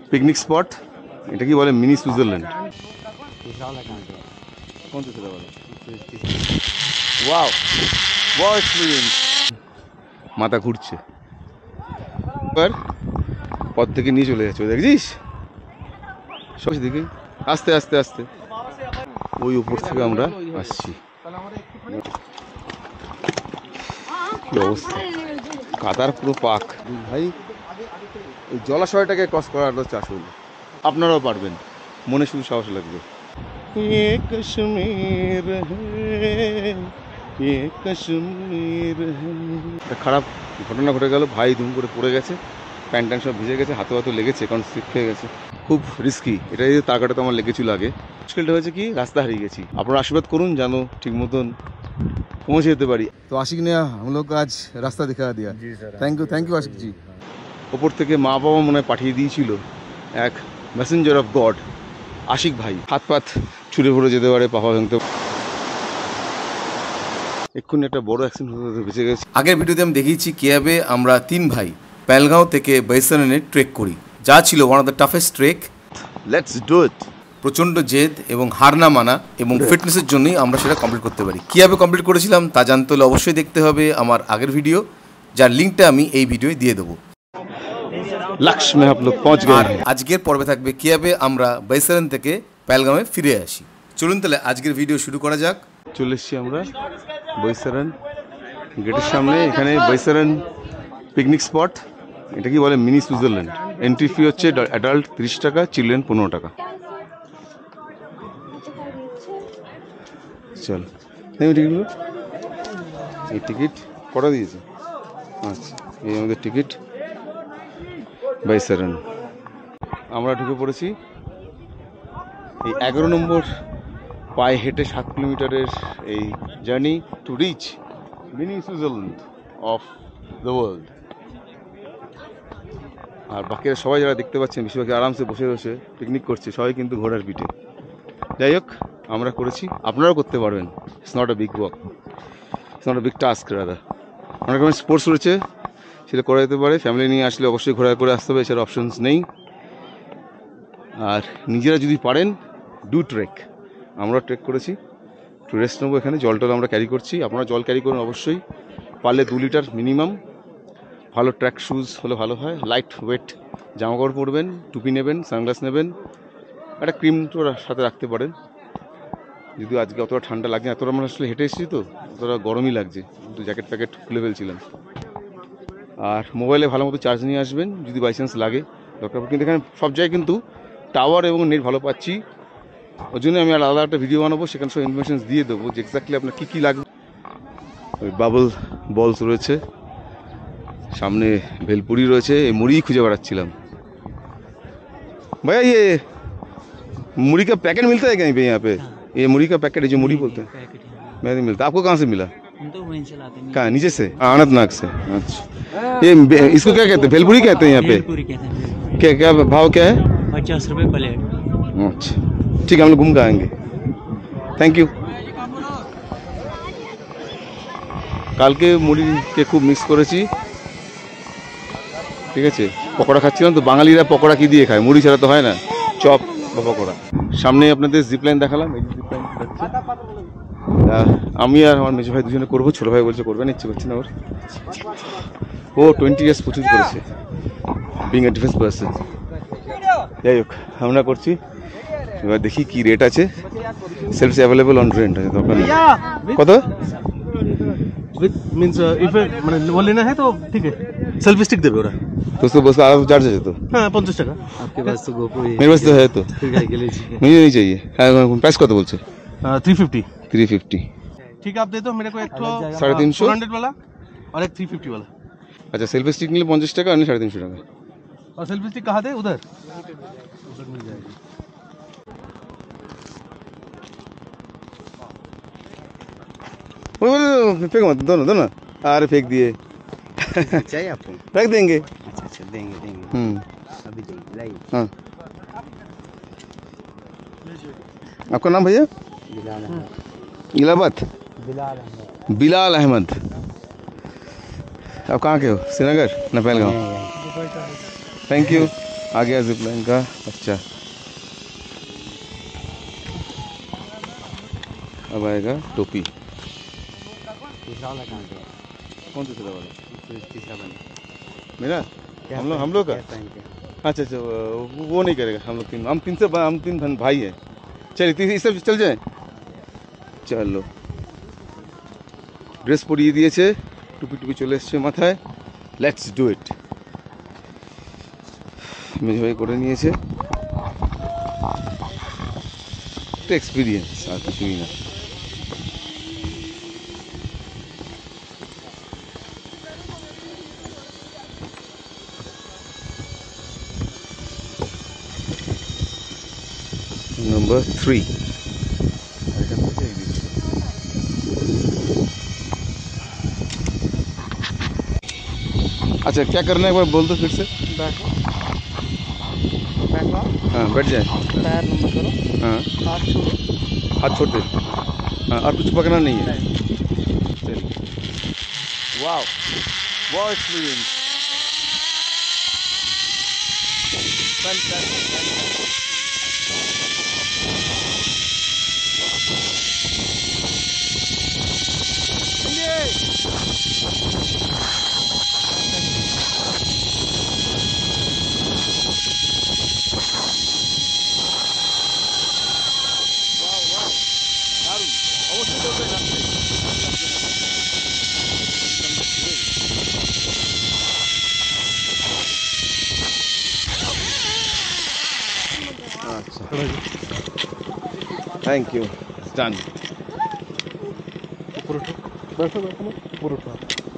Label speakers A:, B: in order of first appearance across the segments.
A: Picnic spot, এটা কি বলে মিনি সুইজারল্যান্ড। মাথা ঘুরছে, এবার পথ থেকে নিয়ে চলে যাচ্ছে, দেখছিস সব দিকে আস্তে আস্তে আস্তে। ওই উপর থেকে আমরা আসছি, কি অবস্থা, কাদার পুরো পাক ভাই। এই জলাশয়টাকে ক্রস করার হচ্ছে আসল, আপনারাও পারবেন, মনে শুধু সাহস লাগবে। খারাপ ঘটনা ঘটে গেল, ভাই ধুম করে পড়ে গেছে, প্যান্ট ট্যান্ট সব ভিজে গেছে, হাতে হাতে লেগেছে, কারণ স্লিপ খেয়ে গেছে। খুব রিস্কি, এটা এই তার কাটা তো আমার লেগেছিল আগে। মুশকিলটা হয়েছে কি, রাস্তা হারিয়ে গেছি। আপনারা আশীর্বাদ করুন যেন ঠিক মতন পৌঁছে যেতে পারি। তো আশিক ने हम लोग को आज रास्ता दिखा दिया। Thank you Ashiq ji. ওপর থেকে মা বাবা মনে পাঠিয়ে দিয়েছিল এক মেসেঞ্জার অফ গড, আশিক ভাই। হাত পাত ছুঁড়ে ফুড়ে যেতে পারে, পাপা ভাঙতে, এক্ষুনি একটা বড় অ্যাক্সিডেন্ট হতে বেঁচে গেছে। আগের ভিডিওতে আমি দেখিয়েছি কিভাবে আমরা 3 ভাই পেহেলগাঁও থেকে বৈশালীনে ট্রেক করি, যা ছিল one of the toughest trek. Let's do it. প্রচণ্ড জেদ এবং হার না মানা এবং ফিটনেসের জন্যই আমরা সেটা কমপ্লিট করতে পারি। কীভাবে কমপ্লিট করেছিলাম তা জানতে হলে অবশ্যই দেখতে হবে আমার আগের ভিডিও, যার লিঙ্কটা আমি এই ভিডিওয় দিয়ে দেবো। লক্ষ্য মে আপ লোগ পৌঁছ গয়ে। আর আজকের পর্বে থাকবে কিভাবে আমরা বৈশালীন থেকে পেহেলগাঁওয়ে ফিরে আসি। চলুন তাহলে আজকের ভিডিও শুরু করা যাক। চলে এসেছি আমরা বৈশালীন গেটের সামনে। এখানে বৈশালীন পিকনিক স্পট, এটা কি বলে মিনি সুইজারল্যান্ড। এন্ট্রি ফি হচ্ছে অ্যাডাল্ট 30 টাকা, চিলড্রেন 15 টাকা। চল টিকিটগুলো, এই টিকিট কটা দিয়েছে? আচ্ছা, এই আমাদের টিকিট বৈশালীন। আমরা ঢুকে পড়েছি এই 11 নম্বর পায়ে হেঁটে 7 কিলোমিটারের এই journey to reach mini Switzerland of the world. আর বাকিরা সবাই যারা দেখতে পাচ্ছেন বেশিরভাগই আরামসে বসে বসে পিকনিক করছে, সবাই কিন্তু ঘোড়ার পিঠে। যাই হোক, আমরা করেছি, আপনারাও করতে পারবেন। It's not a big walk, it's not a big task rather. অনেক রকমের স্পোর্টস রয়েছে, সেটা করা যেতে পারে। ফ্যামিলি নিয়ে আসলে অবশ্যই ঘোরা করে আসতে হবে, এছাড়া অপশনস নেই। আর নিজেরা যদি পারেন ডু ট্রেক। আমরা ট্রেক করেছি, একটু রেস্ট নেবো এখানে। জল টল আমরা ক্যারি করছি, আপনারা জল ক্যারি করুন অবশ্যই, পারলে 2 লিটার মিনিমাম। ভালো ট্র্যাক শুজ হলে ভালো হয়, লাইট ওয়েট জামাকাপড় পরবেন, টুপি নেবেন, সানগ্লাস নেবেন, একটা ক্রিম তো সাথে রাখতে পারেন। যদিও আজকে অতটা ঠান্ডা লাগে না, এতটা আমরা আসলে হেঁটে এসেছি তো অতটা গরমই লাগছে, কিন্তু জ্যাকেট প্যাকেট খুলে ফেলছিলাম। আর মোবাইলে ভালো মতো চার্জ নিয়ে আসবেন যদি বাই চান্স লাগে দরকার। কিন্তু এখানে সব জায়গায় কিন্তু টাওয়ার এবং নেট ভালো পাচ্ছি, ওই জন্য আমি আলাদা একটা ভিডিও বানাবো, সেখানে সব ইনফরমেশন দিয়ে দেবো যে এক্স্যাক্টলি আপনার কী কী লাগবে। ওই বাবল বলস রয়েছে, সামনে ভেলপুরি রয়েছে, এই মুড়ি খুঁজে বেড়াচ্ছিলাম। भैया ये मुड़ी का पैकेट मिलता है कहीं पे यहाँ पे? ये मुड़ी का पैकेट है जो मुड़ी बोलते हैं, मैं नहीं मिलता। आपको कहाँ से मिला?
B: हम तो वहीं से लाते हैं।
A: कहाँ, नीचे से? अनंतनाग से। अच्छा, ये इसको क्या कहते हैं? भेलपुरी कहते हैं यहाँ पे?
B: भेलपुरी कहते हैं।
A: क्या क्या भाव क्या है?
B: 50 रुपये प्लेट।
A: अच्छा ठीक है, हम लोग घूम के आएंगे। Thank you. কালকে মুড়িকে খুব মিক্স করেছি, ঠিক আছে। পকোড়া খাচ্ছিলাম তো, বাঙালিরা পকোড়া কি দিয়ে খায়, মুড়ি ছাড়া তো হয় না, চপ বা পকোড়া। সামনে আপনাদের জিপলাইন দেখালাম, এই জিপলাইন আমি আর আমার মেজো ভাই দুজনে করবো, ছোটো ভাই বলছে করবে না, ইচ্ছে করছে না ওর। ও 20 ইয়ার্স প্রচুর করেছে, বিং এ ডিফেন্স পার্সন। যাই হোক, আমরা করছি, এবার দেখি কি রেট আছে। সেলফ অ্যাভেলেবল অন রেন্ট আছে, দরকার নেই। কত
C: विद मींस इफ মানে वो लेना है तो ठीक है, सेल्फी स्टिक देबे ওরা
A: तो उसको बस आधा चार्ज है तो।
C: हाँ 50 টাকা।
B: आपके पास तो गोप्रो है?
A: मेरे पास तो है तो
B: फिर गाय के लिए चाहिए?
A: मुझे नहीं चाहिए। प्राइस कत बोलছে?
C: 350।
A: 350
C: ठीक है, आप दे दो मेरे को एक तो
A: 350
C: 400 वाला और एक 350 वाला।
A: अच्छा, सेल्फी स्टिक নিলে 50 টাকা, আর 350 টাকা।
C: और सेल्फी स्टिक कहाँ दे? उधर मिल जाएगी।
A: फेंक मत, दोनों दोनों। अरे फेंक दिए।
B: चाहिए आपको?
A: रख देंगे।
B: अच्छा देंगे देंगे। अभी देंगे, लाइए।
A: हाँ, आपका नाम भैया?
B: बिलाल अहमद।
A: इलाहाबाद?
B: बिलाल अहमद।
A: बिलाल अहमद। आप कहाँ के हो, श्रीनगर ना पहलगांव? Thank you. आ गया जिप लाइन का। अच्छा अब आएगा टोपी।
B: तीसरा वाला कहाँ गया?
A: कौन दूसरा वाला?
B: तीसरा वाला
A: मेरा हम लोग का।
B: क्या पहन के?
A: अच्छा अच्छा वो नहीं करेगा। हम लोग तीन भाई हैं। चलिए इस सब चल जाए। चलो ড্রেস পরিয়ে দিয়েছে, টুপি টুপি চলে এসছে মাথায়। লেটস ডু ইট। মেজভাই করে নিয়েছে। একটা এক্সপিরিয়েন্স আর কিছুই না। नंबर 3 अच्छा क्या करना है एक बार बोल दो फिर से। हाँ बैठ जाए।
B: पैर लंबा करो,
A: हाँ
B: हाथ छोड़ो।
A: हाथ छोड़ दे। हाँ और कुछ पकड़ना नहीं है। चलिए wow wow experience. Thank you done.
C: बैठो बैठो ऊपर उठो।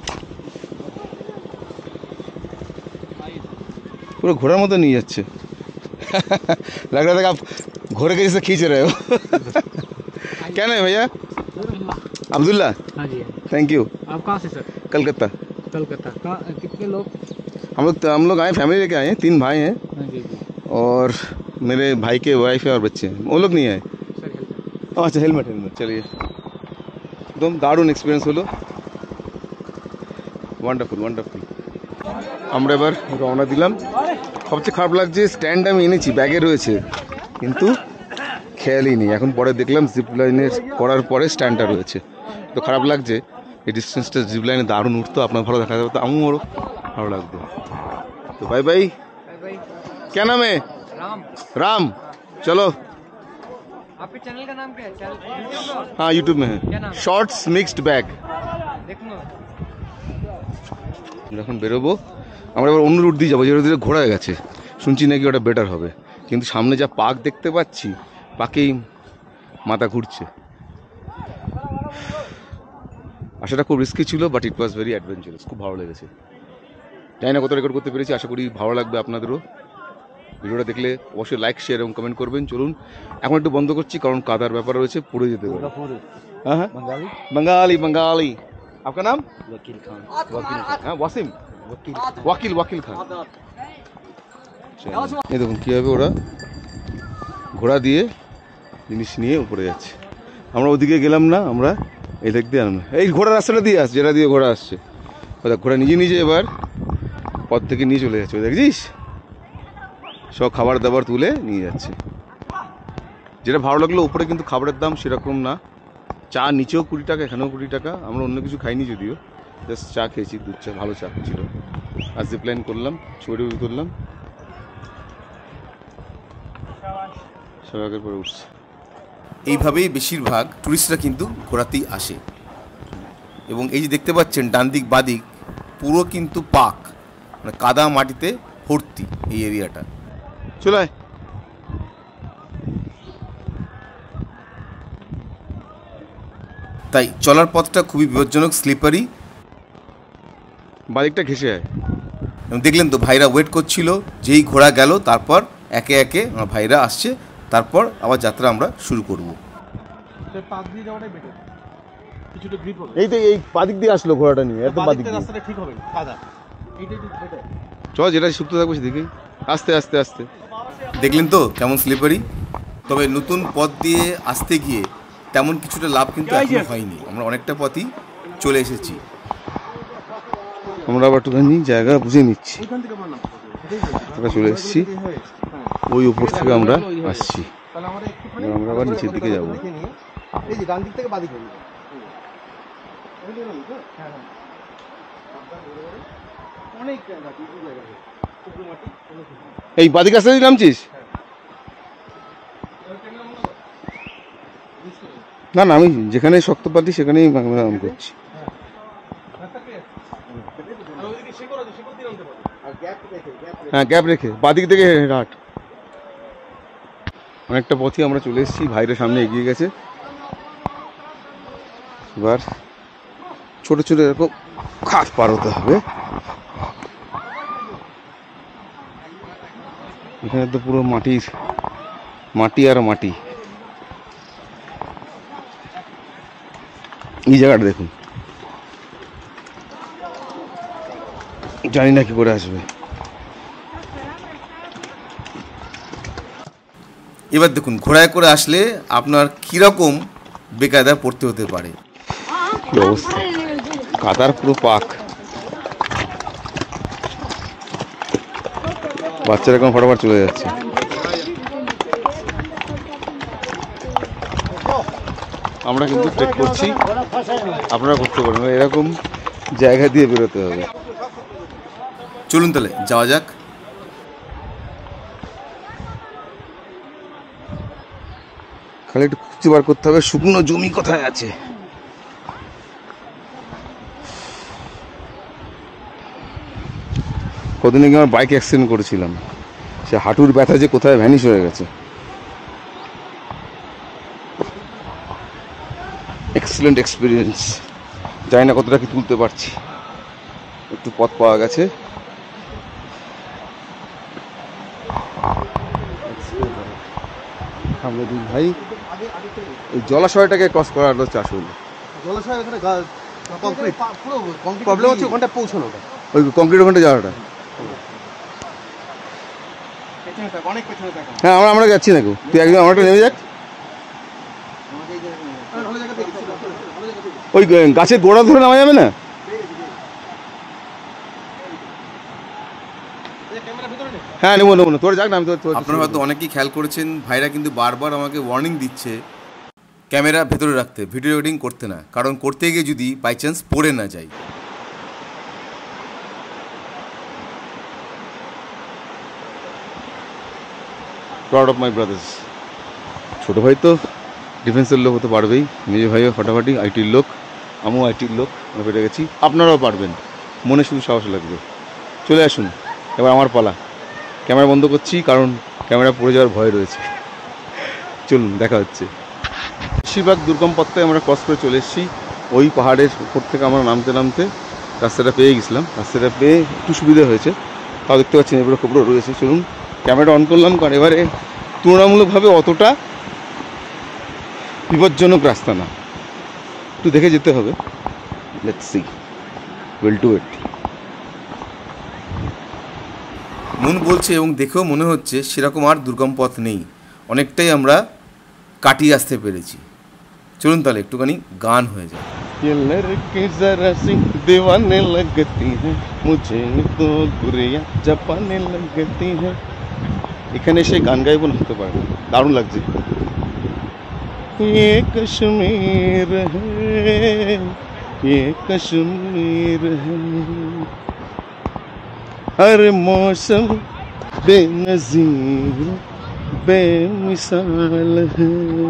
A: पूरा घोड़ा मत नहीं जाच्छे। लग रहा था कि आप घोड़े के जैसे खींच रहे हो। क्या नाम है भैया? अब्दुल्ला।
B: हाँ जी।
A: Thank you.
B: आप कहाँ से सर?
A: कलकत्ता।
B: कलकत्ता। कितने लोग?
A: हम लोग आए, फैमिली लेके आए हैं। 3 भाई हैं
B: हाँ जी जी।
A: और मेरे भाई के वाइफ है और बच्चे हैं। वो लोग नहीं आए।
B: सर
A: अच्छा हेलमेट हेलमेट। चलिए एकदम দারুণ এক্সপিরিয়েন্স হলো। Wonderful wonderful. আমরা এবার রওনা দিলাম। সবচেয়ে খারাপ লাগছে স্ট্যান্ড আমি এনেছি, ব্যাগে রয়েছে কিন্তু খেয়ালই নেই। এখন পরে দেখলাম জিপ লাইনের করার পরে স্ট্যান্ডটা রয়েছে, তো খারাপ লাগছে। এই ডিস্টেন্সটা জিপ লাইনে দারুণ উঠতো, আপনার ভালো দেখা যাবে, তো আমারও ভালো লাগতো। তো बाय बाय। क्या नाम है?
B: राम।
A: राम। चलो
B: आपके चैनल का नाम क्या है? चैनल
A: हाँ यूट्यूब में है, शॉर्ट्स मिक्सड बैग।
B: देखो
A: এখন বেরোবো আমরা, এবার অন্য রুট দিয়ে যাবো, যে রুট দিয়ে ঘোরা গেছে। শুনছি নাকি ওটা বেটার হবে, কিন্তু সামনে যা পার্ক দেখতে পাচ্ছি, পাকেই মাথা ঘুরছে। আসাটা খুব রিস্কি ছিল, but it was very adventurous. খুব ভালো লেগেছে। জানি না কত রেকর্ড করতে পেরেছি, আশা করি ভালো লাগবে আপনাদেরও। ভিডিওটা দেখলে অবশ্যই লাইক শেয়ার এবং কমেন্ট করবেন। চলুন এখন একটু বন্ধ করছি, কারণ কাদার ব্যাপার রয়েছে, পড়ে যেতে পারে। हाँ हाँ
B: बंगाली।
A: बंगाली बंगाली। आपका नाम?
B: वकील खान।
A: वकील खान। हाँ वासिम। ওয়াকিল ওয়াকিল খান। এই দেখুন কীভাবে ওরা ঘোড়া দিয়ে জিনিস নিয়ে উপরে যাচ্ছে। আমরা ওদিকে গেলাম না, আমরা এই দিক দিয়ে আনলাম। এই ঘোড়া রাস্তাটা দিয়ে আসছে, যেটা দিয়ে ঘোড়া আসছে। ঘোড়া নিজে নিজে এবার পথ থেকে নিয়ে চলে যাচ্ছে। দেখছিস সব খাবার দাবার তুলে নিয়ে যাচ্ছে। যেটা ভালো লাগলো, উপরে কিন্তু খাবারের দাম সেরকম না। চা নিচেও 20 টাকা, এখানেও 20 টাকা। আমরা অন্য কিছু খাইনি যদিও, জাস্ট চা খেয়েছি, দুধ চা, ভালো চা ছিল। আর জিপলাইন করলাম, ছড়ি তুললাম, সবাইকের পরে উঠছে। এইভাবেই বেশিরভাগ টুরিস্টরা কিন্তু ঘোরাতেই আসে। এবং এই যে দেখতে পাচ্ছেন ডান দিক বাদিক পুরো কিন্তু পাক, মানে কাদা মাটিতে ভর্তি এই এরিয়াটা। চলে তাই চলার পথটা খুবই বিপজ্জনক, স্লিপারি। বাদিকটা ঘেসে যায়। দেখলেন তো ভাইরা ওয়েট করছিল, যেই ঘোড়া গেল তারপর একে একে আমার ভাইরা আসছে, তারপর আবার যাত্রা আমরা শুরু করব। এই তো এই বাদিক দিয়ে আসলো ঘোড়াটা নিয়ে, একদম বাদিক দিয়ে। রাস্তাটা ঠিক হবে কাদা, এইটাই ঠিক বেটার। চল যেটা শুকতে থাকবে সেদিকে আস্তে আস্তে আস্তে। দেখলেন তো কেমন স্লিপারি। তবে নতুন পথ দিয়ে আসতে গিয়ে তেমন কিছুটা লাভ কিন্তু এখনো হয়নি, আমরা অনেকটা পথই চলে এসেছি। আমরা আবার একটুখানি জায়গা বুঝে নিচ্ছি। আমরা চলে এসেছি, ওই উপর থেকে আমরা আসছি, আমরা আবার নিচের দিকে যাবো।
C: এই যে ডান দিক থেকে বাদিকে অনেক
A: এই বাদিক আসতে নামছিস? না না, আমি যেখানে শক্ত পাতি সেখানেই নাম করছি। হ্যাঁ, গ্যাপ রেখে বাদিক থেকে হাট। অনেকটা পথই আমরা চলে এসেছি, ভাইরা সামনে এগিয়ে গেছে। এবার ছোট ছোট এরকম খাত পার হতে হবে। এখানে তো পুরো মাটি আর মাটি। এই জায়গাটা দেখুন, জানি না কি করে আসবে।
D: এবার দেখুন ঘোড়ায় করে আসলে আপনার কীরকম বেকায়দা পড়তে হতে পারে।
A: কি অবস্থা, কাদার পুরো পাক। বাচ্চারা এখন ফটাফট চলে যাচ্ছে। আমরা কিন্তু ট্রেক করছি, আপনারা করতে পারেন, এরকম জায়গা দিয়ে বেরোতে হবে।
D: চলুন তাহলে যাওয়া যাক।
A: খালি একটু খুঁজে বার করতে হবে শুকনো জমি কোথায় আছে। কদিন আগে আমার বাইক অ্যাক্সিডেন্ট করেছিলাম, সে হাঁটুর ব্যথা যে কোথায় ভ্যানিশ হয়ে গেছে। Excellent experience. জানি না কতটা কি তুলতে পারছি, একটু পথ পাওয়া গেছে। আমরা দুই ভাই এই জলাশয়টাকে ক্রস করার হচ্ছে আসল
C: জলাশয় এখানে কংক্রিট পুরো কংক্রিট প্রবলেম হচ্ছে ওখানটা পৌঁছানোটা,
A: ওই কংক্রিট ওখানটা যাওয়াটা।
C: পেছনে থাক, অনেক পেছনে থাক।
A: হ্যাঁ, আমরা যাচ্ছি না কেউ, তুই একদম আমারটা নেমে যাক।
C: ভালো জায়গা থেকে
A: ওই গাছের গোড়া ধরে নামা যাবে না?
C: ক্যামেরা ভিতরে নে।
A: হ্যাঁ, নেবো না, তোর যাক না, আমি তোর।
D: আপনারা হয়তো অনেকেই খেয়াল করেছেন ভাইরা কিন্তু বারবার আমাকে ওয়ার্নিং দিচ্ছে ক্যামেরা ভেতরে রাখতে, ভিডিও রেকর্ডিং করতে না, কারণ করতে গিয়ে যদি বাই চান্স পড়ে না যায়।
A: Proud of my brothers. ছোটো ভাই তো ডিফেন্সের লোক হতে পারবেই, মেজো ভাইও ফাটাফাটি আইটির লোক, আমিও আইটির লোক, আমরা পেরে গেছি। আপনারাও পারবেন, মনে শুধু সাহস লাগবে। চলে আসুন, এবার আমার পালা। ক্যামেরা বন্ধ করছি কারণ ক্যামেরা পড়ে যাওয়ার ভয় রয়েছে। চলুন, দেখা হচ্ছে। বেশিরভাগ দুর্গম পথটাই আমরা ক্রস করে চলে এসেছি। ওই পাহাড়ের উপর থেকে আমরা নামতে নামতে রাস্তাটা পেয়ে গেছিলাম। রাস্তাটা পেয়ে একটু সুবিধা হয়েছে, তাও দেখতে পাচ্ছেন এবারে খবর রয়েছে। চলুন, ক্যামেরাটা অন করলাম, কারণ এবারে তুলনামূলকভাবে অতটা বিপজ্জনক রাস্তা না, একটু দেখে যেতে হবে। Let's see, will do it.
D: মন বলছে এবং দেখেও মনে হচ্ছে সেরকম আর দুর্গম পথ নেই, অনেকটাই আমরা কাটিয়ে আসতে পেরেছি। চলুন তাহলে একটুখানি গান হয়ে যায়।
A: ये लड़की जरा सी दीवाने लगती है, मुझे तो गुरिया जापाने लगती है। এখানে এসে গান গাইবো না, হতে পারে না, দারুণ লাগছে। ये कश्मीर है, ये कश्मीर है, हर मौसम बेनज़ीर बेमिसाल है।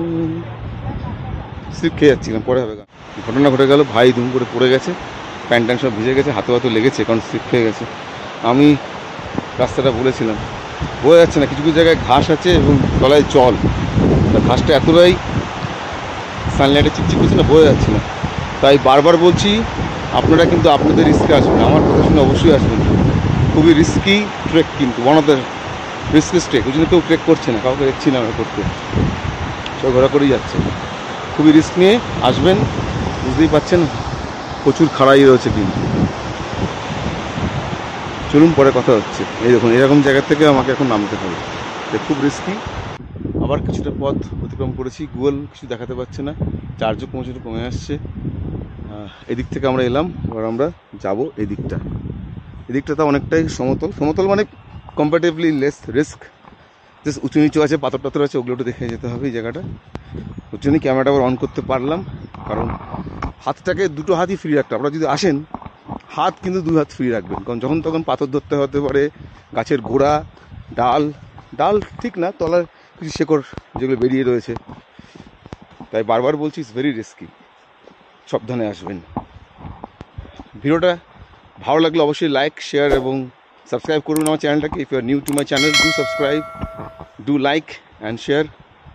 A: শিখে যাচ্ছিলাম, পরে হবে গান। ঘটনা ঘটে গেল, ভাই ধুম করে পড়ে গেছে, প্যান্ট ট্যান্ট সব ভিজে গেছে, হাতে হাতে লেগেছে, কারণ স্লিপ খেয়ে গেছে। আমি রাস্তাটা বলেছিলাম, বোঝা যাচ্ছে না, কিছু কিছু জায়গায় ঘাস আছে এবং তলায় জল, ঘাসটা এতটাই সানলাইটে চিকচিক করছে না, বোঝা যাচ্ছে না। তাই বারবার বলছি, আপনারা কিন্তু আপনাদের রিস্কে আসবেন, আমার কথা শুনে অবশ্যই আসবেন। খুবই রিস্কি ট্রেক, কিন্তু one of the riskiest trek. ওই জন্য কেউ ট্রেক করছে না, কাউকে দেখছি না আমরা করতে, সব ঘোরা করেই যাচ্ছে। খুবই রিস্ক নিয়ে আসবেন, বুঝতেই পারছেন প্রচুর খাড়াই রয়েছে কিন্তু। চলুন, পরে কথা হচ্ছে। এই দেখুন, এরকম জায়গা থেকে আমাকে এখন নামতে হবে, খুব রিস্কি। আবার কিছুটা পথ অতিক্রম করেছি, গুগল কিছু দেখাতে পারছে না, চার্জও কমে আসছে। এদিক থেকে আমরা এলাম, এবার আমরা যাব এই দিকটা। এদিকটা তো অনেকটাই সমতল, সমতল মানে কম্পারেটিভলি লেস রিস্ক। জাস্ট উঁচু নিচু আছে, পাথর টাথর আছে, ওগুলো একটু দেখে যেতে হবে এই জায়গাটা। ওর জন্যই ক্যামেরাটা আবার অন করতে পারলাম, কারণ হাতটাকে দুটো হাতই ফ্রি রাখতে। আপনারা যদি আসেন হাত কিন্তু 2 হাত ফ্রি রাখবেন, কারণ যখন তখন পাথর ধরতে হতে পারে, গাছের গোড়া, ডাল ঠিক না, তলার কিছু শেকড় যেগুলো বেরিয়ে রয়েছে। তাই বারবার বলছি, ইটস ভেরি রিস্কি, সাবধানে আসবেন। ভিডিওটা ভালো লাগলে অবশ্যই লাইক, শেয়ার এবং सब्सक्राइब করুন আমার চ্যানেলটাকে। If you are new to my channel do subscribe, do like and share.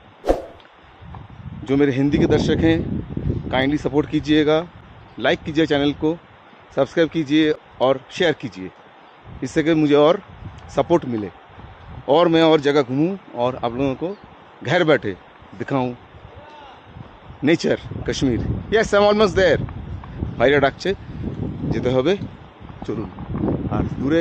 A: जो मेरे हिंदी के दर्शक हैं काइंडली सपोर्ट कीजिएगा, लाइक कीजिए चैनल को, सब्सक्राइब कीजिए और शेयर कीजिए, इससे कि मुझे और सपोर्ट मिले और मैं और जगह घूमूं और आप लोगों को घर बैठे दिखाऊं nature Kashmir. Yes I am almost there. भाईरा डाकছে, যেতে হবে, চলুন। আর দূরে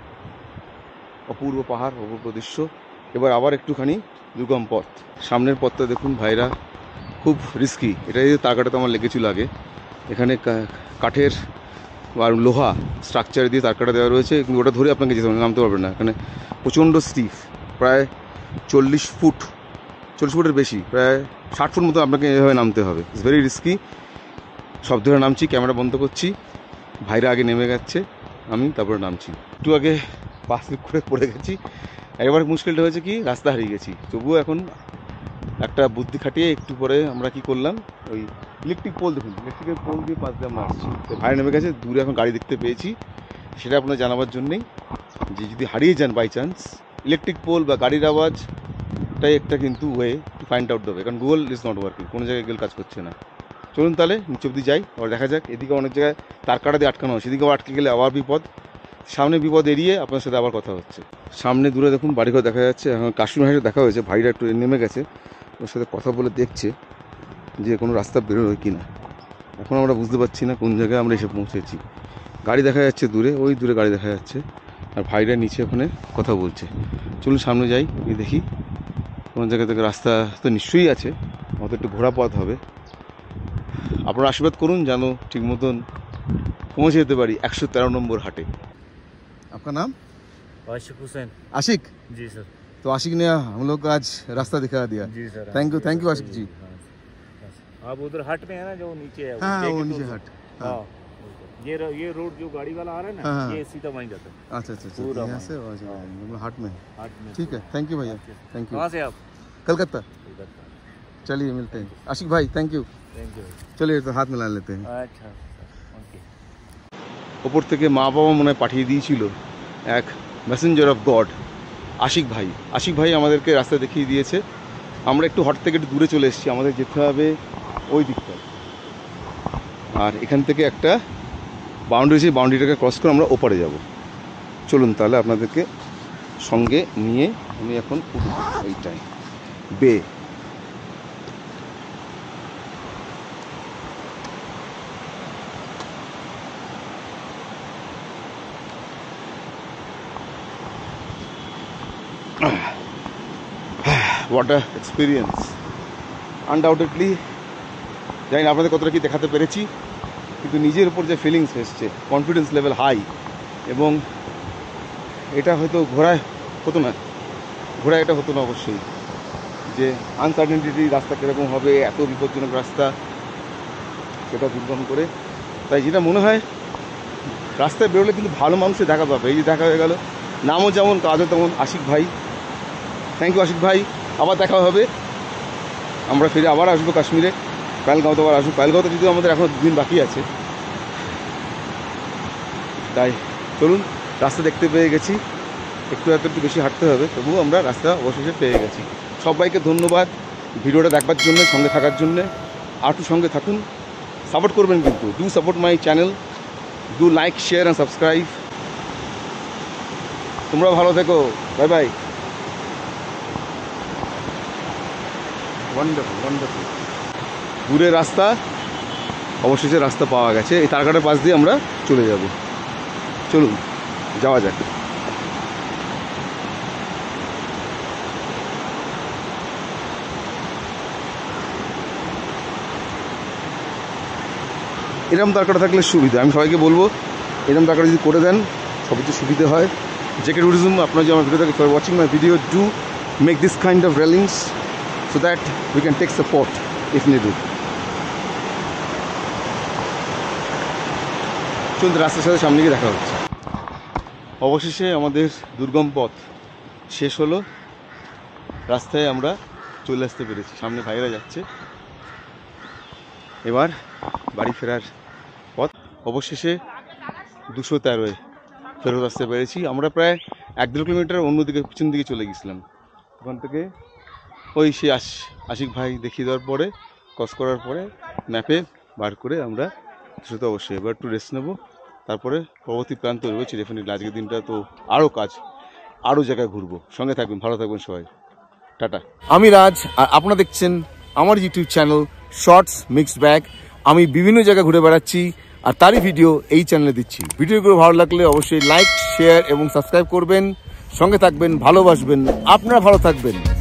A: অপূর্ব পাহাড়, অপূর্ব দৃশ্য। এবার আবার একটুখানি দুর্গম পথ, সামনের পথটা দেখুন ভাইরা, খুব রিস্কি। এটা এই তার কাটা তো আমার লেগেছিল আগে। এখানে কাঠের আর লোহা স্ট্রাকচার দিয়ে তার কাটা দেওয়া রয়েছে, কিন্তু ওটা ধরে আপনাকে যেতে হবে, নামতে পারবেন না। এখানে প্রচণ্ড স্টিফ, প্রায় 40 ফুটের বেশি, প্রায় 60 ফুট মতো আপনাকে এভাবে নামতে হবে। It's very risky. সব ধরে নামছি, ক্যামেরা বন্ধ করছি, ভাইরা আগে নেমে গেছে, আমি তারপরে নামছি। একটু আগে পাশ করে পড়ে গেছি। এবার মুশকিলটা হয়েছে কি, রাস্তা হারিয়ে গেছি। তবুও এখন একটা বুদ্ধি খাটিয়ে একটু পরে আমরা কি করলাম, ওই ইলেকট্রিক পোল দেখুন, ইলেকট্রিকের পোল দিয়ে পাশ দিয়ে আমরা আসছি। তো ভাই নেমে গেছে, দূরে এখন গাড়ি দেখতে পেয়েছি। সেটা আপনার জানাবার জন্যেই যে যদি হারিয়ে যান বাই চান্স, ইলেকট্রিক পোল বা গাড়ির আওয়াজটাই একটা কিন্তু ওয়ে টু ফাইন্ড আউট দেবে, কারণ গুগল ইজ নট ওয়ার্কিং, কোনো জায়গায় গুগল কাজ করছে না। চলুন তাহলে নিচে অব্দি যাই, আর দেখা যাক। এদিকে অনেক জায়গায় তার কাটা দিয়ে আটকানো হয়, সেদিকেও আটকে গেলে আবার বিপদ। সামনে বিপদ এড়িয়ে আপনার সাথে আবার কথা হচ্ছে। সামনে দূরে দেখুন বাড়িঘর দেখা যাচ্ছে। এখন কাশ্মীর ভাইয়ের দেখা হয়েছে, ভাইরা একটু নেমে গেছে, ওর সাথে কথা বলে দেখছে যে কোনো রাস্তা বেরোয় কি না। এখন আমরা বুঝতে পারছি না কোন জায়গায় আমরা এসে পৌঁছেছি। গাড়ি দেখা যাচ্ছে দূরে, ওই দূরে গাড়ি দেখা যাচ্ছে, আর ভাইরা নিচে ওখানে কথা বলছে। চলুন সামনে যাই, দেখি কোন জায়গা থেকে রাস্তা তো নিশ্চয়ই আছে, অত একটু ঘোরা পথ হবে। আপনারা আশীর্বাদ করুন যেন ঠিক মতন পৌঁছে যেতে পারি 113 নম্বর হাটে। আপনার नाम?
E: आशिक हुसैन।
A: आशिक
E: जी सर।
A: तो आशिक ने हम लोग को आज रास्ता दिखा दिया।
E: जी sir.
A: Thank you Ashiq ji.
E: आप उधर हट में है ना, जो नीचे है
A: हाँ वो नीचे हट।
E: हाँ ये रोड जो गाड़ी वाला आ रहा है ना,
A: हाँ।
E: ये सीधा वहीं जाता है।
A: अच्छा
E: पूरा
A: यहाँ से हाट में।
E: हट में।
A: ठीक है, थैंक यू भैया, थैंक यू।
E: कहाँ से आप?
A: कलकत्ता।
E: कलकत्ता।
A: चलिए मिलते हैं आशिक भाई, थैंक यू। चलिए तो हाथ मिला लेते हैं।
E: अच्छा ओके।
A: ওপর থেকে মা বাবা মনে হয় পাঠিয়ে দিয়েছিল এক মেসেঞ্জার অফ গড, আশিক ভাই আমাদেরকে রাস্তা দেখিয়ে দিয়েছে। আমরা একটু হট থেকে একটু দূরে চলে এসেছি, আমাদের যেতে হবে ওই দিকটায়। আর এখান থেকে একটা বাউন্ডারি আছে, বাউন্ডারিটাকে ক্রস করে আমরা ওপারে যাব। চলুন তাহলে আপনাদেরকে সঙ্গে নিয়ে আমি এখন উঠব এইটাই বে। What a experience, undoubtedly. জানি না আপনাদের কতটা কি দেখাতে পেরেছি, কিন্তু নিজের উপর যে ফিলিংস এসছে, কনফিডেন্স লেভেল হাই। এবং এটা হয়তো ঘোড়ায় হতো না, এটা হতো না অবশ্যই, যে আনসার্টেনিটি, রাস্তা কীরকম হবে, এত বিপজ্জনক রাস্তা, সেটা দুর্গম করে। তাই যেটা মনে হয় রাস্তায় বেরোলে কিন্তু ভালো মানুষের দেখা পাবে। এই যে দেখা হয়ে গেল, নামও যেমন কাজও তেমন, আশিক ভাই। থ্যাংক ইউ আশিক ভাই, আবার দেখা হবে। আমরা ফিরে আবার আসবো কাশ্মীরে, পেহেলগাঁও তো আবার আসবো। পেহেলগাঁওতে যদিও আমাদের এখনও 2 দিন বাকি আছে। তাই চলুন, রাস্তা দেখতে পেয়ে গেছি, একটু বেশি হাঁটতে হবে, তবুও আমরা রাস্তা অবশেষে পেয়ে গেছি। সবাইকে ধন্যবাদ ভিডিওটা দেখবার জন্য, সঙ্গে থাকার জন্যে। আর একটু সঙ্গে থাকুন, সাপোর্ট করবেন কিন্তু। Do support my channel, do like, share and subscribe. তোমরা ভালো থেকো, বাই বাই। ওয়ান্ডারফুল। দূরে রাস্তা, অবশেষে রাস্তা পাওয়া গেছে। এই তারকাটার পাশ দিয়ে আমরা চলে যাব। চলুন যাওয়া যাক। এরকম তারকাটা থাকলে সুবিধা। আমি সবাইকে বলবো এরকম তারকাটা যদি করে দেন, সব কিছু সুবিধে হয়। JK Tourism, আপনারা যে আমার ভিডিও থেকে for watching my video, do make this kind of railings so that we can take support if needed. চলুন রাস্তার সাথে সামনে গিয়ে দেখা হচ্ছে। অবশেষে আমাদের দুর্গম পথ শেষ হলো, রাস্তায় আমরা চলে আসতে পেরেছি, সামনে ভাইরা যাচ্ছে। এবার বাড়ি ফেরার পথ। অবশেষে 213 ফেরত আসতে পেরেছি। আমরা প্রায় 1-1.5 কিলোমিটার অন্যদিকে পিছন দিকে চলে গেছিলাম। ওখান থেকে ওই সে আশিক ভাই দেখিয়ে দেওয়ার পরে, ক্রস করার পরে ম্যাপে বার করে আমরা সেটা অবশ্যই এবার একটু রেস্ট নেবো, তারপরে পরবর্তী প্ল্যান তৈরি হচ্ছে ডেফিনেটলি। আজকের দিনটা তো আরও কাজ, আরও জায়গায় ঘুরবো। সঙ্গে থাকবেন, ভালো থাকবেন সবাই, টাটা।
D: আমি রাজ, আর আপনারা দেখছেন আমার YouTube channel shorts mixed bag. আমি বিভিন্ন জায়গায় ঘুরে বেড়াচ্ছি আর তারই ভিডিও এই চ্যানেলে দিচ্ছি। ভিডিওগুলো ভালো লাগলে অবশ্যই লাইক, শেয়ার এবং সাবস্ক্রাইব করবেন। সঙ্গে থাকবেন, ভালোবাসবেন, আপনারা ভালো থাকবেন।